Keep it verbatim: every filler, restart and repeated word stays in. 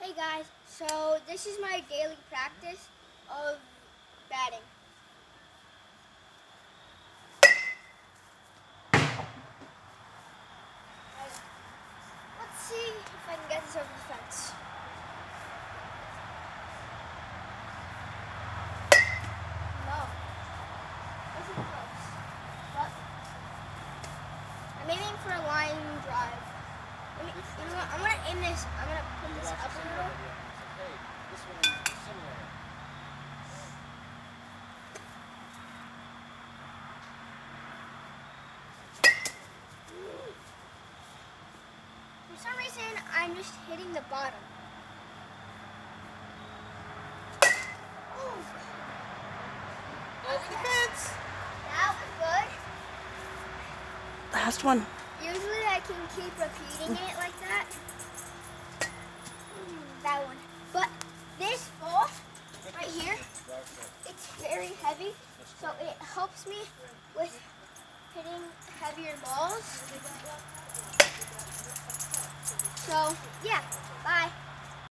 Hey guys, so this is my daily practice of batting. Let's see if I can get this over the fence. No, this is close, but I'm aiming for a line drive. Let me, you know what, I'm gonna aim this, I'm gonna put this up a little. Hey, this one is similar. For some reason, I'm just hitting the bottom. Oh. Over the fence. That was good. Last one. Usually I can keep repeating it like that. Mm, that one. But this ball right here, it's very heavy, so it helps me with hitting heavier balls. So, yeah, bye.